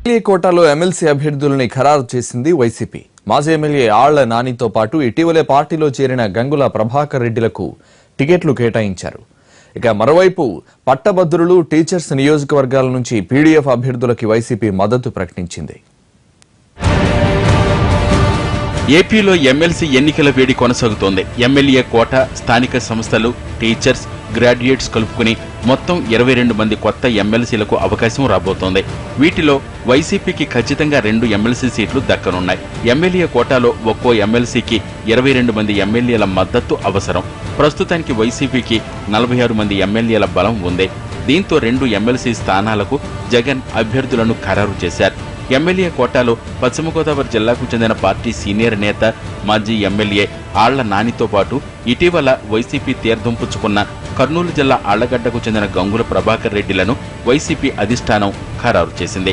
కోటాలో ఎమ్మెల్సీ అభ్యర్థులని ఖరారు చేసింది వైసీపీ. మాజీ ఎమ్మెల్యే ఆళ్ల నానితో పాటు ఇటీవలే పార్టీలో చేరిన గంగుల ప్రభాకర్ రెడ్డిలకు టికెట్లు కేటాయించారు. ఇక మరోవైపు పట్టభద్రులు, టీచర్స్ నియోజకవర్గాల నుంచి పీడీఎఫ్ అభ్యర్థులకి వైసీపీ మద్దతు ప్రకటించింది. ఏపీలో ఎమ్మెల్సీ ఎన్నికల వేడి కొనసాగుతోంది. ఎమ్మెల్యే కోట, స్థానిక సంస్థలు, టీచర్స్, గ్రాడ్యుయేట్స్ కలుపుకుని మొత్తం 22 మంది కొత్త ఎమ్మెల్సీలకు అవకాశం రాబోతోంది. వీటిలో వైసీపీకి ఖచ్చితంగా 2 ఎమ్మెల్సీ సీట్లు దక్కనున్నాయి. ఎమ్మెల్యే కోటాలో ఒక్కో ఎమ్మెల్సీకి 22 మంది ఎమ్మెల్యేల మద్దతు అవసరం. ప్రస్తుతానికి వైసీపీకి 46 మంది ఎమ్మెల్యేల బలం ఉంది. దీంతో 2 ఎమ్మెల్సీ స్థానాలకు జగన్ అభ్యర్థులను ఖరారు చేశారు. ఎమ్మెల్యే కోటాలో పశ్చిమ గోదావరి జిల్లాకు చెందిన పార్టీ సీనియర్ నేత, మాజీ ఎమ్మెల్యే ఆళ్ల నానితో పాటు ఇటీవల వైసీపీ తీర్థం పుచ్చుకున్న కర్నూలు జిల్లా ఆళ్లగడ్డకు చెందిన గంగుల ప్రభాకర్ రెడ్డిలను వైసీపీ అధిష్టానం ఖరారు చేసింది.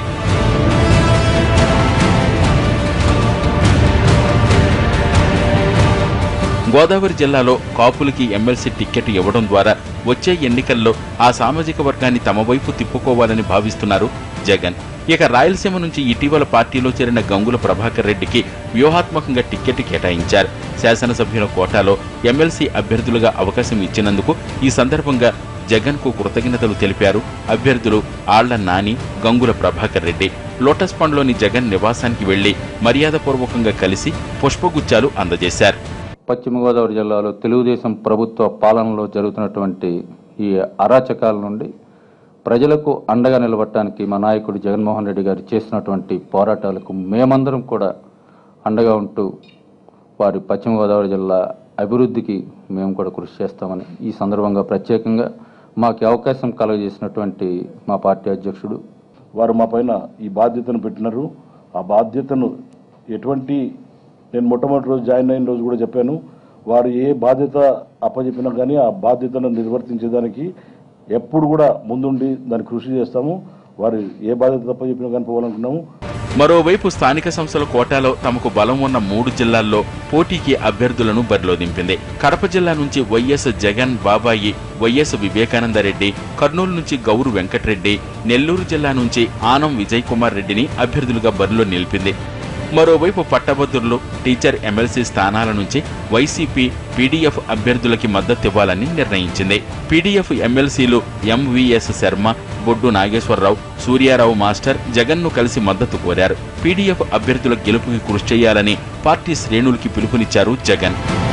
గోదావరి జిల్లాలో కాపులకి ఎమ్మెల్సీ టికెట్ ఇవ్వడం ద్వారా వచ్చే ఎన్నికల్లో ఆ సామాజిక వర్గాన్ని తమ వైపు తిప్పుకోవాలని భావిస్తున్నారు జగన్. ఇక రాయలసీమ నుంచి ఇటీవల పార్టీలో చేరిన గంగుల ప్రభాకర్ రెడ్డికి వ్యూహాత్మకంగా టికెట్ కేటాయించారు. శాసనసభ్యుల కోటాలో ఎమ్మెల్సీ అభ్యర్థులుగా అవకాశం ఇచ్చినందుకు ఈ సందర్భంగా జగన్ కు కృతజ్ఞతలు తెలిపారు అభ్యర్థులు ఆళ్ల నాని, గంగుల ప్రభాకర్ రెడ్డి. లోటస్ పండ్లోని జగన్ నివాసానికి వెళ్లి మర్యాదపూర్వకంగా కలిసి పుష్పగుచ్చాలు అందజేశారు. పశ్చిమ గోదావరి జిల్లాలో తెలుగుదేశం ప్రభుత్వ పాలనలో జరుగుతున్నటువంటి ఈ అరాచకాల నుండి ప్రజలకు అండగా నిలబడటానికి మా నాయకుడు జగన్మోహన్ రెడ్డి గారు చేసినటువంటి పోరాటాలకు మేమందరం కూడా అండగా ఉంటూ వారి పశ్చిమ గోదావరి జిల్లా అభివృద్ధికి మేము కూడా కృషి చేస్తామని ఈ సందర్భంగా ప్రత్యేకంగా మాకు అవకాశం కలుగజేసినటువంటి మా పార్టీ అధ్యక్షుడు వారు మా పైన ఈ బాధ్యతను పెట్టినారు. ఆ బాధ్యతను నేను మొట్టమొదటి రోజు జాయిన్ అయిన రోజు కూడా చెప్పాను, వారు ఏ బాధ్యత అప్పచెప్పినా కానీ ఆ బాధ్యతను నిర్వర్తించేదానికి ఎప్పుడు కూడా ముందుండి దాన్ని కృషి చేస్తాము. వారు ఏ బాధ్యత అప్పచెప్పినా కానీ పోవాలనుకున్నాము. మరోవైపు స్థానిక సంస్థల కోటాలో తమకు బలం ఉన్న 3 జిల్లాల్లో పోటీకి అభ్యర్థులను బరిలో దింపింది. కడప జిల్లా నుంచి వైఎస్ జగన్ బాబాయి, వైఎస్ వివేకానందరెడ్డి, కర్నూలు నుంచి గౌరు వెంకటరెడ్డి, నెల్లూరు జిల్లా నుంచి ఆనం విజయ్ కుమార్ రెడ్డిని అభ్యర్థులుగా బరిలో నిలిపింది. మరోవైపు పట్టభద్రులు, టీచర్ ఎమ్మెల్సీ స్థానాల నుంచి వైసీపీ పీడీఎఫ్ అభ్యర్థులకి మద్దతివ్వాలని నిర్ణయించింది. పీడీఎఫ్ ఎమ్మెల్సీలు ఎంవీఎస్ శర్మ, బొడ్డు నాగేశ్వరరావు, సూర్యారావు మాస్టర్ జగన్ను కలిసి మద్దతు కోరారు. పీడీఎఫ్ అభ్యర్థుల గెలుపుకి కృషి చేయాలని పార్టీ శ్రేణులకి పిలుపునిచ్చారు జగన్.